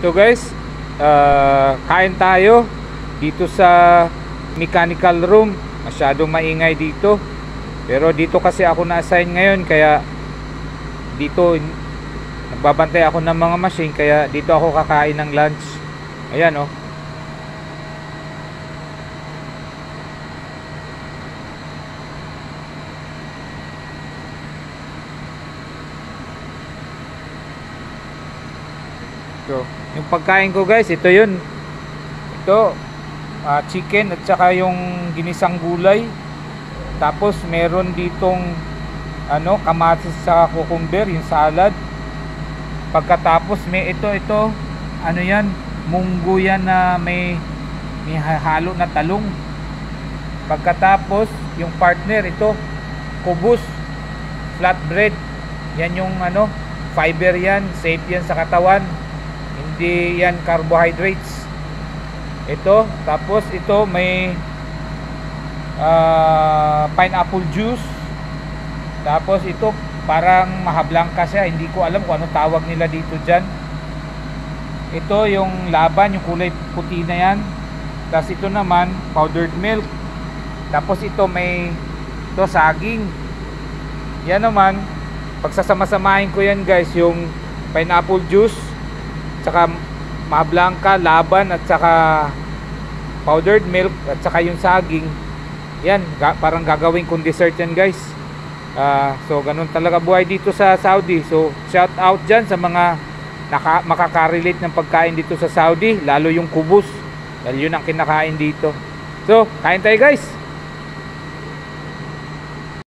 So guys, kain tayo dito sa mechanical room. Masyadong maingay dito. Pero dito kasi ako na-assign ngayon, kaya dito nagbabantay ako ng mga machine, kaya dito ako kakain ng lunch. Ayan oh. So, yung pagkain ko guys, ito yun. Ito, chicken at saka yung ginisang gulay. Tapos meron ditong kamatis sa cucumber, yung salad. Pagkatapos may ito ano yan, munggo yan na may halo na talong. Pagkatapos yung partner ito, kubos, flatbread. Yan yung fiber yan, safe yan sa katawan. Hindi yan carbohydrates. Ito, tapos ito may pineapple juice. Tapos ito parang mahablangka siya, hindi ko alam kung anong tawag nila dito dyan. Ito yung laban, yung kulay puti na yan. Tapos ito naman powdered milk. Tapos ito may saging. Yan naman, pagsasama-samahin ko yan guys, yung pineapple juice tsaka mahablangka, laban at saka powdered milk at saka yung saging. Yan, parang gagawin kong dessert yan guys. So ganun talaga buhay dito sa Saudi. So shout out dyan sa mga makaka-relate ng pagkain dito sa Saudi, lalo yung kubos, dahil yun ang kinakain dito. So kain tayo guys.